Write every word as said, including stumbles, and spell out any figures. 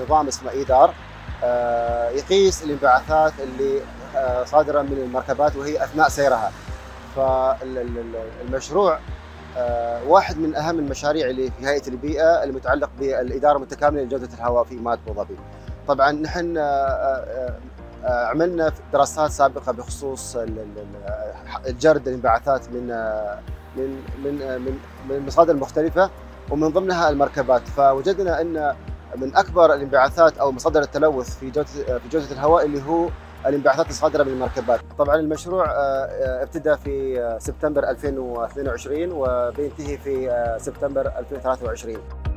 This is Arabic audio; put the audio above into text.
نظام اسمه ايدار يقيس الانبعاثات اللي صادره من المركبات وهي اثناء سيرها. فالمشروع واحد من اهم المشاريع اللي في هيئه البيئه المتعلق بالاداره المتكامله لجوده الهواء في امارة ابو ظبي. طبعا نحن عملنا دراسات سابقه بخصوص الجرد الانبعاثات من من من من من مصادر مختلفه ومن ضمنها المركبات، فوجدنا ان من اكبر الانبعاثات او مصادر التلوث في جوده في جوده الهواء اللي هو الانبعاثات الصادره من المركبات. طبعا المشروع ابتدى في سبتمبر ألفين واثنين وعشرين وبينتهي في سبتمبر ألفين وثلاثة وعشرين.